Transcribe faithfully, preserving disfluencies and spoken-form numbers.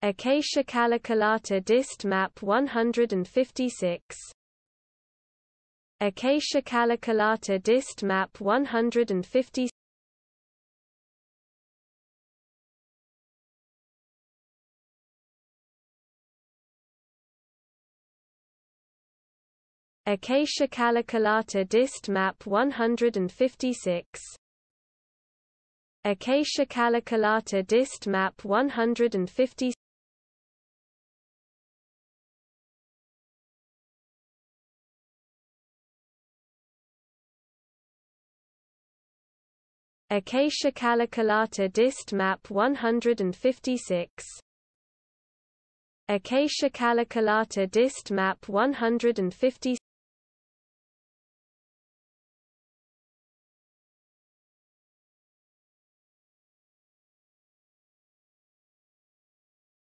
Acacia calyculataDistMap one fifty-six. Acacia calyculataDistMap one fifty-six. Acacia calyculataDistMap one fifty-six. Acacia calyculataDistMap one fifty-six. Acacia calyculataDistMap one fifty-six. Acacia calyculataDistMap one fifty-six.